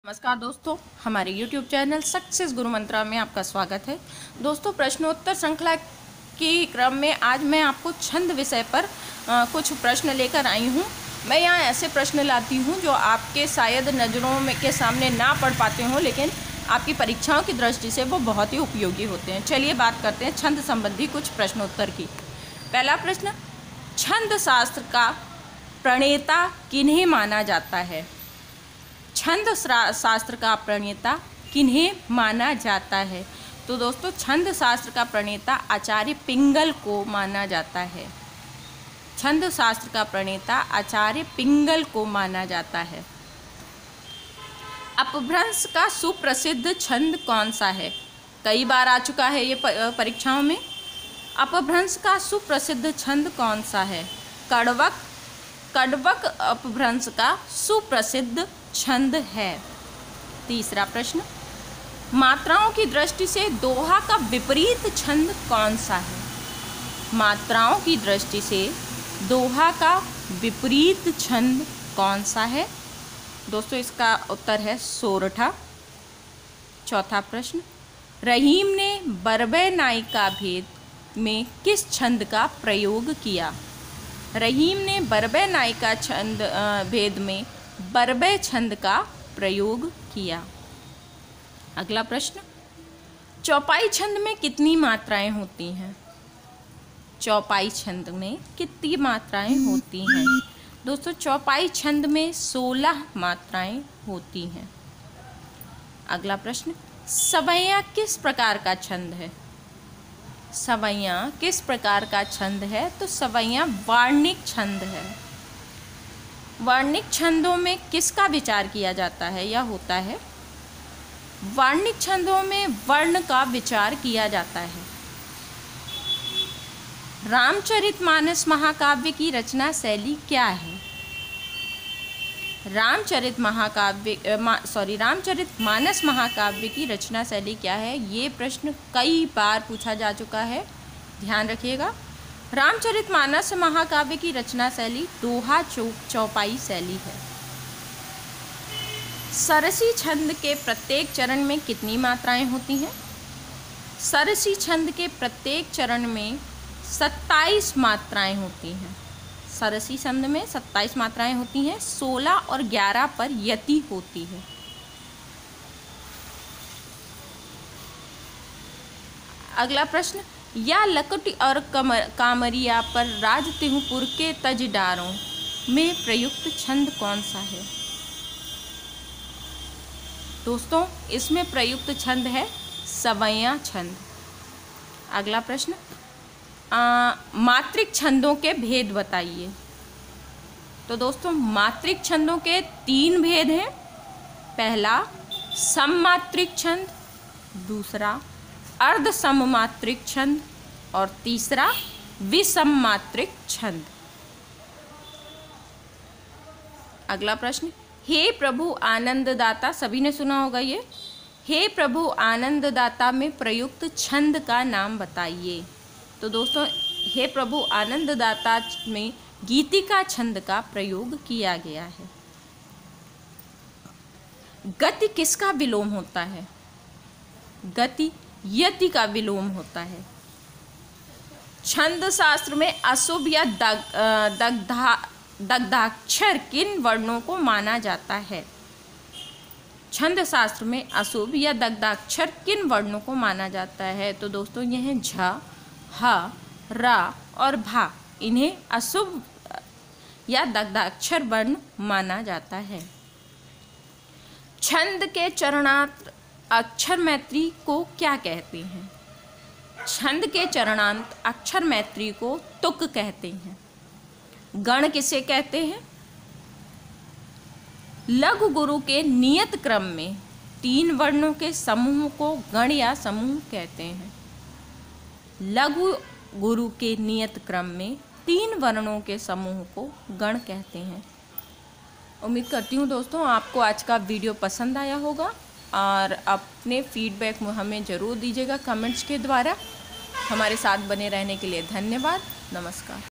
नमस्कार दोस्तों, हमारे YouTube चैनल सक्सेस गुरु मंत्रा में आपका स्वागत है। दोस्तों, प्रश्नोत्तर श्रृंखला के क्रम में आज मैं आपको छंद विषय पर कुछ प्रश्न लेकर आई हूँ। मैं यहाँ ऐसे प्रश्न लाती हूँ जो आपके शायद नज़रों में के सामने ना पढ़ पाते हों, लेकिन आपकी परीक्षाओं की दृष्टि से वो बहुत ही उपयोगी होते हैं। चलिए बात करते हैं छंद संबंधी कुछ प्रश्नोत्तर की। पहला प्रश्न, छंद शास्त्र का प्रणेता किन्हें माना जाता है? छंद शास्त्र का प्रणेता किन्हें माना जाता है? तो दोस्तों, छंद शास्त्र का प्रणेता आचार्य पिंगल को माना जाता है। छंद शास्त्र का प्रणेता आचार्य पिंगल को माना जाता है। अपभ्रंश का सुप्रसिद्ध छंद कौन सा है? कई बार आ चुका है ये परीक्षाओं में। अपभ्रंश का सुप्रसिद्ध छंद कौन सा है? कड़वक अपभ्रंश का सुप्रसिद्ध छंद है। तीसरा प्रश्न, मात्राओं की दृष्टि से दोहा का विपरीत छंद कौन सा है? मात्राओं की दृष्टि से दोहा का विपरीत छंद कौन सा है? दोस्तों, इसका उत्तर है सोरठा। चौथा प्रश्न, रहीम ने बरबे नायिका भेद में किस छंद का प्रयोग किया? रहीम ने बरबे नायिका छंद भेद में बरबे छंद का प्रयोग किया। अगला प्रश्न, चौपाई छंद में कितनी मात्राएं होती हैं? चौपाई छंद में कितनी मात्राएं होती हैं? दोस्तों, चौपाई छंद में 16 मात्राएं होती हैं। अगला प्रश्न, सवैया किस प्रकार का छंद है? सवैया किस प्रकार का छंद है? तो सवैया वार्णिक छंद है। वार्णिक छंदों में किसका विचार किया जाता है या होता है? वार्णिक छंदों में वर्ण का विचार किया जाता है। रामचरितमानस महाकाव्य की रचना शैली क्या है? रामचरितमानस महाकाव्य की रचना शैली क्या है? ये प्रश्न कई बार पूछा जा चुका है, ध्यान रखिएगा। रामचरितमानस महाकाव्य की रचना शैली दोहा चौपाई शैली है। सरसी छंद के प्रत्येक चरण में कितनी मात्राएं होती हैं? सरसी छंद के प्रत्येक चरण में 27 मात्राएं होती हैं। सरसी छंद में 27 मात्राएं होती हैं। 16 और 11 पर यति होती है। अगला प्रश्न, या लकुट और कामरिया पर राज तिहुपुर के तजदारों में प्रयुक्त छंद कौन सा है? दोस्तों, इसमें प्रयुक्त छंद है सवैया छंद। अगला प्रश्न, मात्रिक छंदों के भेद बताइए। तो दोस्तों, मात्रिक छंदों के 3 भेद हैं। पहला सममात्रिक छंद, दूसरा अर्ध सममात्रिक छंद और तीसरा विसममात्रिक छंद। अगला प्रश्न, हे प्रभु आनंददाता, सभी ने सुना होगा ये। हे प्रभु आनंददाता में प्रयुक्त छंद का नाम बताइए। तो दोस्तों, हे प्रभु आनंददाता में गीतिका छंद का प्रयोग किया गया है। गति किसका विलोम होता है? गति यति का विलोम होता है। छंद शास्त्र में अशुभ या दग्धाक्षर किन वर्णों को माना जाता है? छंद शास्त्र में अशुभ या दग्धाक्षर किन वर्णों को माना जाता है? तो दोस्तों, यह है झ, ह, रा और भा। इन्हें अशुभ या दग्धाक्षर वर्ण माना जाता है। छंद के चरणांत अक्षर मैत्री को क्या कहते हैं? छंद के चरणांत अक्षर मैत्री को तुक कहते हैं। गण किसे कहते हैं? लघु गुरु के नियत क्रम में 3 वर्णों के समूह को गण या समूह कहते हैं। लघु गुरु के नियत क्रम में 3 वर्णों के समूह को गण कहते हैं। उम्मीद करती हूँ दोस्तों, आपको आज का वीडियो पसंद आया होगा और अपने फीडबैक हमें ज़रूर दीजिएगा कमेंट्स के द्वारा। हमारे साथ बने रहने के लिए धन्यवाद। नमस्कार।